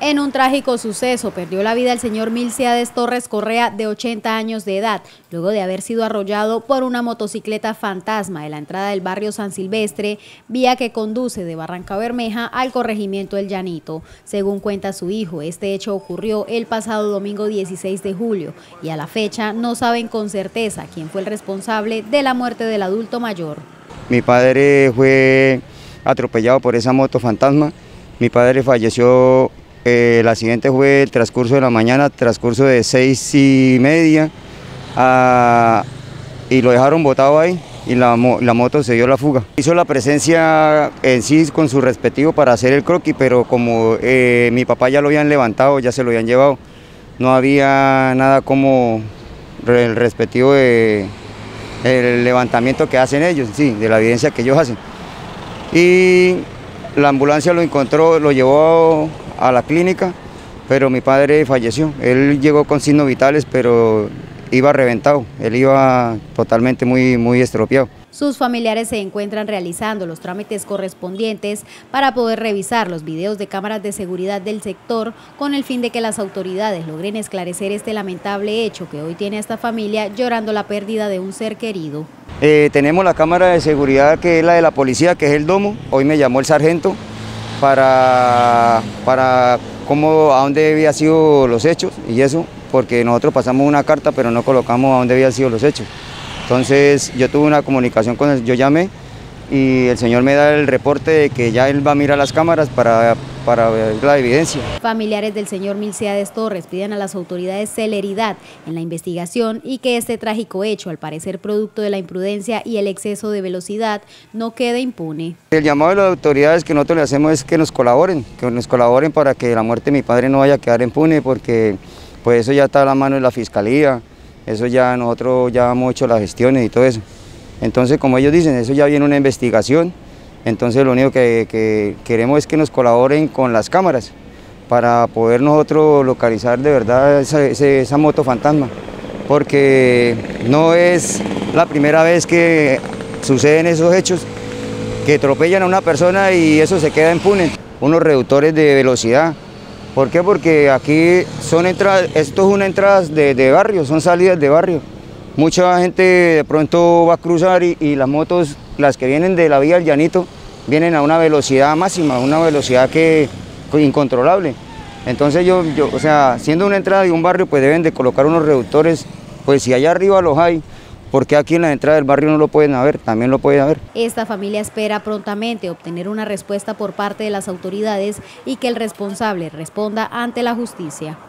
En un trágico suceso perdió la vida el señor Milciades Torres Correa, de 80 años de edad, luego de haber sido arrollado por una motocicleta fantasma de la entrada del barrio San Silvestre, vía que conduce de Barrancabermeja al corregimiento El Llanito. Según cuenta su hijo, este hecho ocurrió el pasado domingo 16 de julio y a la fecha no saben con certeza quién fue el responsable de la muerte del adulto mayor. Mi padre fue atropellado por esa moto fantasma. Mi padre falleció. El accidente fue el transcurso de la mañana, transcurso de 6:30, y lo dejaron botado ahí y la moto se dio la fuga. Hizo la presencia en sí con su respectivo para hacer el croquis, pero como mi papá ya lo habían levantado, ya se lo habían llevado, no había nada como el respectivo el levantamiento que hacen ellos, sí, de la evidencia que ellos hacen. Y la ambulancia lo encontró, lo llevó a la clínica, pero mi padre falleció. Él llegó con signos vitales, pero iba reventado, él iba totalmente muy estropeado. Sus familiares se encuentran realizando los trámites correspondientes para poder revisar los videos de cámaras de seguridad del sector con el fin de que las autoridades logren esclarecer este lamentable hecho que hoy tiene a esta familia llorando la pérdida de un ser querido. Tenemos la cámara de seguridad que es la de la policía, que es el domo. Hoy me llamó el sargento para a dónde habían sido los hechos y eso, porque nosotros pasamos una carta pero no colocamos a dónde habían sido los hechos. Entonces yo tuve una comunicación con él, yo llamé y el señor me da el reporte de que ya él va a mirar las cámaras para ver la evidencia. Familiares del señor Milciades Torres piden a las autoridades celeridad en la investigación y que este trágico hecho, al parecer producto de la imprudencia y el exceso de velocidad, no quede impune. El llamado de las autoridades que nosotros le hacemos es que nos colaboren para que la muerte de mi padre no vaya a quedar impune, porque pues eso ya está a la mano de la fiscalía, eso ya nosotros ya hemos hecho las gestiones y todo eso. Entonces, como ellos dicen, eso ya viene una investigación. Entonces lo único que queremos es que nos colaboren con las cámaras para poder nosotros localizar de verdad esa moto fantasma, porque no es la primera vez que suceden esos hechos, que atropellan a una persona y eso se queda impune. Unos reductores de velocidad. ¿Por qué? Porque aquí son entradas, esto es una entrada de barrio, son salidas de barrio. Mucha gente de pronto va a cruzar y las motos, las que vienen de la vía del Llanito, vienen a una velocidad máxima, una velocidad incontrolable. Entonces o sea, siendo una entrada de un barrio, pues deben de colocar unos reductores, pues si allá arriba los hay, porque aquí en la entrada del barrio no lo pueden haber, también lo pueden haber. Esta familia espera prontamente obtener una respuesta por parte de las autoridades y que el responsable responda ante la justicia.